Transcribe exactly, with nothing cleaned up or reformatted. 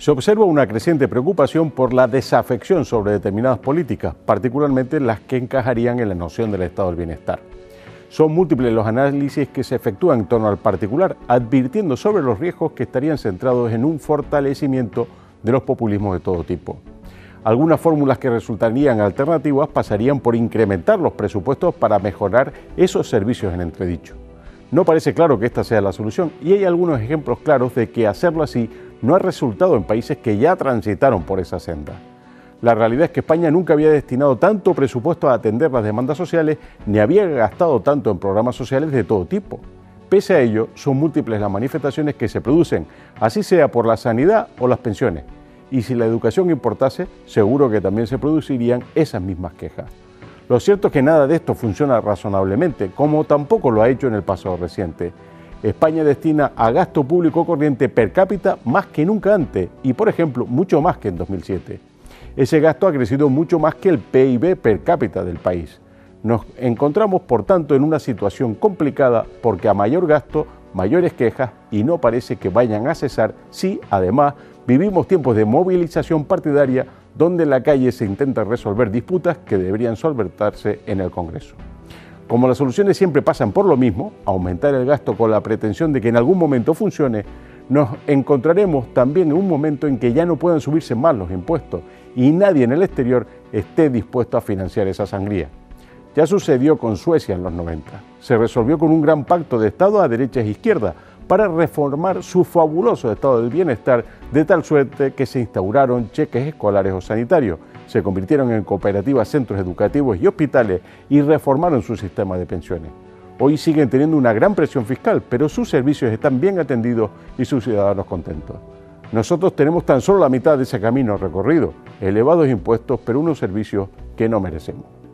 Se observa una creciente preocupación por la desafección sobre determinadas políticas, particularmente las que encajarían en la noción del estado del bienestar. Son múltiples los análisis que se efectúan en torno al particular, advirtiendo sobre los riesgos que estarían centrados en un fortalecimiento de los populismos de todo tipo. Algunas fórmulas que resultarían alternativas pasarían por incrementar los presupuestos para mejorar esos servicios en entredicho. No parece claro que esta sea la solución y hay algunos ejemplos claros de que hacerlo así no ha resultado en países que ya transitaron por esa senda. La realidad es que España nunca había destinado tanto presupuesto a atender las demandas sociales ni había gastado tanto en programas sociales de todo tipo. Pese a ello, son múltiples las manifestaciones que se producen, así sea por la sanidad o las pensiones. Y si la educación importase, seguro que también se producirían esas mismas quejas. Lo cierto es que nada de esto funciona razonablemente, como tampoco lo ha hecho en el pasado reciente. España destina a gasto público corriente per cápita más que nunca antes y, por ejemplo, mucho más que en dos mil siete. Ese gasto ha crecido mucho más que el P I B per cápita del país. Nos encontramos, por tanto, en una situación complicada porque a mayor gasto, mayores quejas y no parece que vayan a cesar si, además, vivimos tiempos de movilización partidaria donde en la calle se intentan resolver disputas que deberían solventarse en el Congreso. Como las soluciones siempre pasan por lo mismo, aumentar el gasto con la pretensión de que en algún momento funcione, nos encontraremos también en un momento en que ya no puedan subirse más los impuestos y nadie en el exterior esté dispuesto a financiar esa sangría. Ya sucedió con Suecia en los noventa. Se resolvió con un gran pacto de Estado a derechas e izquierdas para reformar su fabuloso estado del bienestar de tal suerte que se instauraron cheques escolares o sanitarios, se convirtieron en cooperativas, centros educativos y hospitales y reformaron su sistema de pensiones. Hoy siguen teniendo una gran presión fiscal, pero sus servicios están bien atendidos y sus ciudadanos contentos. Nosotros tenemos tan solo la mitad de ese camino recorrido, elevados impuestos, pero unos servicios que no merecemos.